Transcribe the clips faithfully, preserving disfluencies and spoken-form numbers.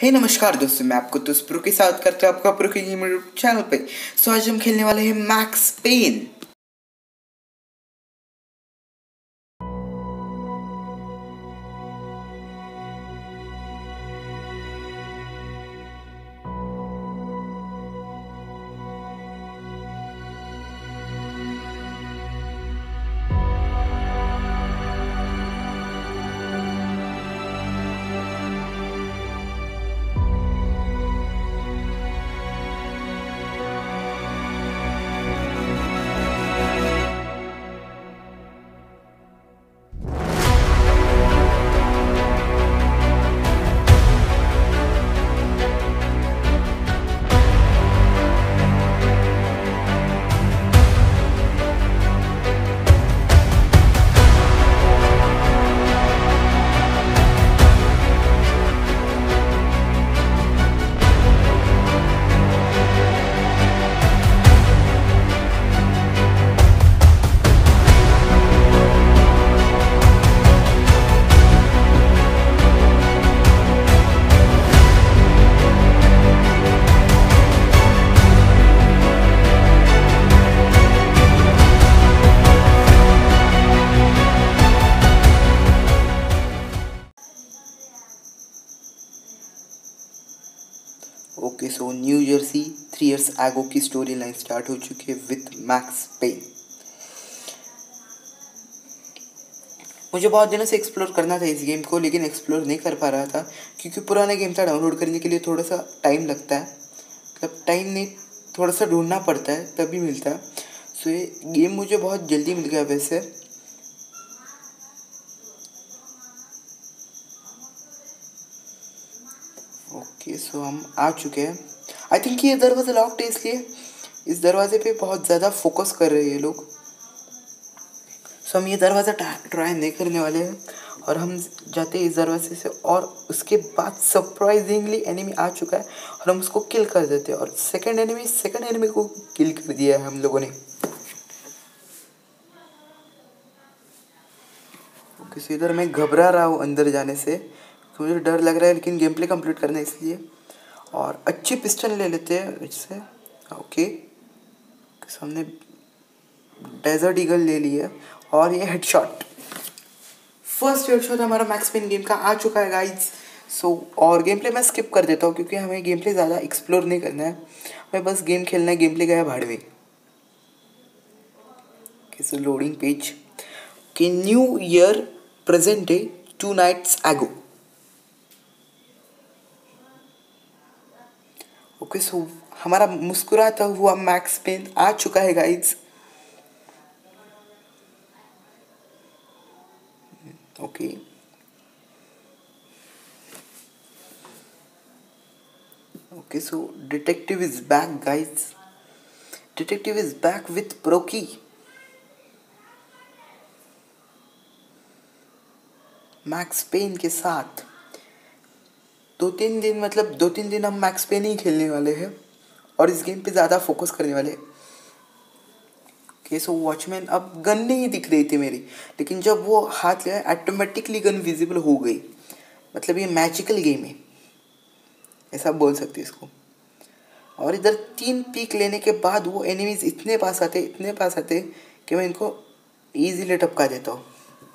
हे नमस्कार दोस्तों, मैं आपको तुस्प्रो के साथ करते आपका प्रो के गेमर चैनल पे। सो आज हम खेलने वाले हैं Max Payne. Okay, so New Jersey three years ago की स्टोरी लाइन स्टार्ट हो चुकी है विथ मैक्स पेन। मुझे बहुत दिनों से एक्सप्लोर करना था इस गेम को, लेकिन एक्सप्लोर नहीं कर पा रहा था क्योंकि पुराना गेम था। डाउनलोड करने के लिए थोड़ा सा टाइम लगता है, मतलब टाइम नहीं, थोड़ा सा ढूंढना पड़ता है तभी मिलता है। सो ये गेम मुझे बहुत जल्दी मिल गया वैसे। ओके, सो हम आ चुके हैं। आई थिंक ये दरवाज़ा लॉक्ड है, इसलिए इस दरवाजे पे बहुत ज़्यादा फोकस कर रहे हैं ये लोग। सो हम ये दरवाज़ा ट्राई नहीं करने वाले हैं और हम जाते हैं इस दरवाजे से, और उसके बाद सरप्राइजिंगली एनिमी आ चुका है और हम उसको किल कर देते हैं। और सेकंड एनिमी सेकंड एनिमी को किल कर दिया है हम लोगों ने। किसी इधर मैं घबरा रहा हूँ अंदर जाने से, तो मुझे डर लग रहा है, लेकिन गेम प्ले कंप्लीट करना है इसलिए। और अच्छी पिस्टल ले लेते हैं इससे। ओके, सामने डेजर्ट ईगल ले लिया और ये हेडशॉट, फर्स्ट हेडशॉट हमारा मैक्स पेन गेम का आ चुका है गाइज। सो और गेम प्ले मैं स्किप कर देता हूँ क्योंकि हमें गेम प्ले ज़्यादा एक्सप्लोर नहीं करना है, हमें बस गेम खेलना है। गेम प्ले गया भाड़ में। सो लोडिंग पेज कि New York present day two nights ago. Okay, so हमारा मुस्कुराता हुआ मैक्स पेन आ चुका है गाइज। ओके, okay, so detective is back guys. Detective is back with Proki. Max Payne के साथ दो तीन दिन मतलब दो तीन दिन हम मैक्स पेन ही खेलने वाले हैं और इस गेम पे ज़्यादा फोकस करने वाले हैं। ओके, सो वॉचमैन अब गन नहीं दिख रही थी मेरी, लेकिन जब वो हाथ लिया ऑटोमेटिकली गन विजिबल हो गई। मतलब ये मैजिकल गेम है, ऐसा बोल सकते इसको। और इधर तीन पीक लेने के बाद वो एनिमीज इतने पास आते इतने पास आते कि मैं इनको इजीली टपका देता हूँ।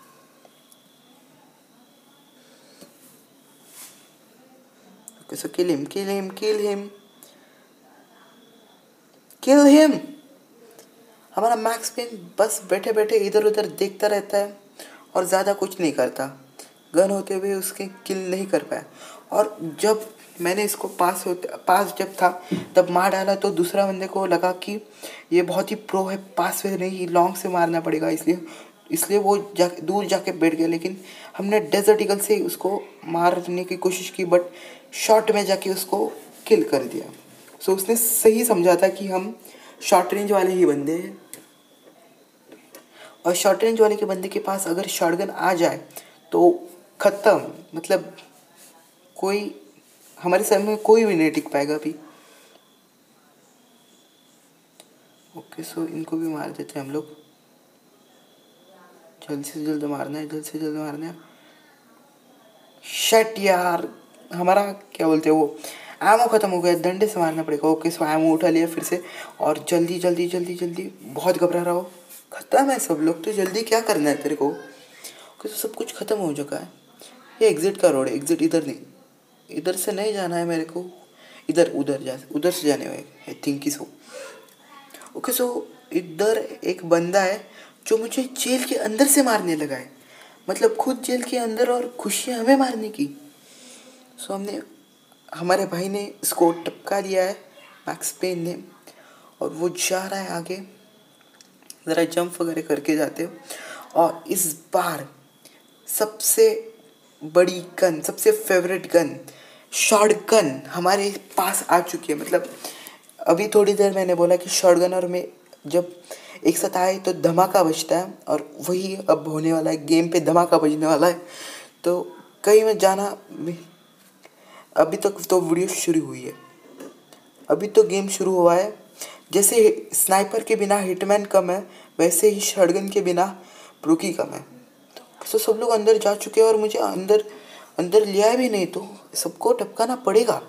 Okay, so kill him kill him kill him kill him. हमारा मैक्स पेन बस बैठे बैठे इधर उधर देखता रहता है और ज़्यादा कुछ नहीं करता। गन होते हुए उसके किल नहीं कर पाया। और जब मैंने इसको पास होते पास जब था तब मार डाला, तो दूसरा बंदे को लगा कि ये बहुत ही प्रो है, पास में नहीं लॉन्ग से मारना पड़ेगा, इसलिए इसलिए वो जा दूर जाके बैठ गया। लेकिन हमने डेजर्ट ईगल से उसको मारने की कोशिश की, बट शॉर्ट में जाके उसको किल कर दिया। सो उसने सही समझा था कि हम शॉर्ट रेंज वाले ही बंदे हैं, और शॉर्ट रेंज वाले के बंदे के पास अगर शॉटगन आ जाए तो ख़त्म। मतलब कोई हमारे सर में कोई भी नहीं टिक पाएगा अभी। ओके, सो इनको भी मार देते हैं हम लोग। जल्द से जल्द मारना है, जल्द से जल्द मारना है। शट यार, हमारा क्या बोलते हैं वो एमो ख़त्म हो गया, डंडे से मारना पड़ेगा। ओके सो एमो उठा लिया फिर से और जल्दी जल्दी जल्दी जल्दी बहुत घबरा रहा हो। ख़त्म है सब लोग, तो जल्दी क्या करना है तेरे को? ओके, सब कुछ ख़त्म हो चुका है। ये एग्ज़िट का रोड है, एग्ज़िट इधर नहीं, इधर से नहीं जाना है मेरे को, इधर उधर जा उधर से जाने वाले I think so. Okay so इधर एक बंदा है जो मुझे जेल के अंदर से मारने लगा है, मतलब खुद जेल के अंदर और खुशी हमें मारने की। सो हमने हमारे भाई ने इसको टपका दिया है मैक्स पेन ने, और वो जा रहा है आगे। ज़रा जंप वगैरह करके जाते हो। और इस बार सबसे बड़ी गन, सबसे फेवरेट गन, शॉर्ट गन हमारे पास आ चुकी है। मतलब अभी थोड़ी देर मैंने बोला कि शॉर्ट गन और मैं जब एक साथ आए तो धमाका बजता है, और वही अब होने वाला है, गेम पे धमाका बजने वाला है। तो कहीं में जाना, अभी तक तो वीडियो शुरू हुई है, अभी तो गेम शुरू हुआ है। जैसे स्नाइपर के बिना हिटमैन कम है, वैसे ही शॉटगन के बिना ब्रूकी कम है। तो सब लोग अंदर जा चुके हैं और मुझे अंदर अंदर लिया भी नहीं, तो सबको टपकाना पड़ेगा।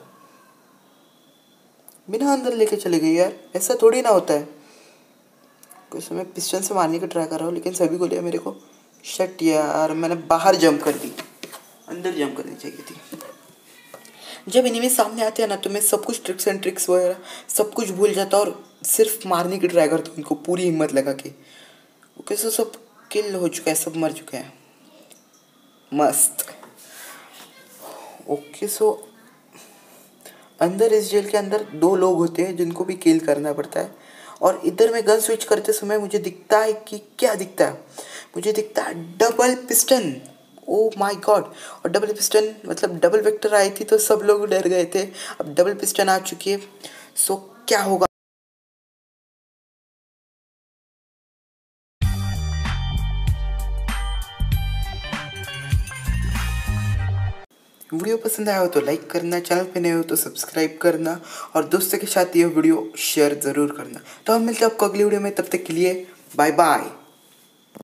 बिना अंदर लेके चले गए यार, ऐसा थोड़ी ना होता है। कुछ मैं पिस्टन से मारने का ट्राई कर रहा हूँ, लेकिन सभी को लिया मेरे को। शट यार, मैंने बाहर जंप कर दी, अंदर जंप करनी चाहिए थी। जब इनिमी सामने आते हैं ना, तो मैं सब कुछ ट्रिक्स एंड ट्रिक्स वगैरह सब कुछ भूल जाता और सिर्फ मारने की ट्राई करता हूँ इनको पूरी हिम्मत लगा के। ओके सो सब किल हो चुका है, सब मर चुके हैं, मस्त। ओके सो अंदर इस जेल के अंदर दो लोग होते हैं जिनको भी किल करना पड़ता है। और इधर में गन स्विच करते समय मुझे दिखता है कि क्या दिखता है, मुझे दिखता है double piston. Oh my God, और डबल पिस्टन मतलब डबल वेक्टर आई थी तो सब लोग डर गए थे। अब डबल पिस्टन आ चुकी है, सो क्या होगा? वीडियो पसंद आया हो तो लाइक करना, चैनल पे नए हो तो सब्सक्राइब करना, और दोस्तों के साथ ये वीडियो शेयर ज़रूर करना। तो हम मिलते हैं आपको अगली वीडियो में, तब तक के लिए बाय बाय।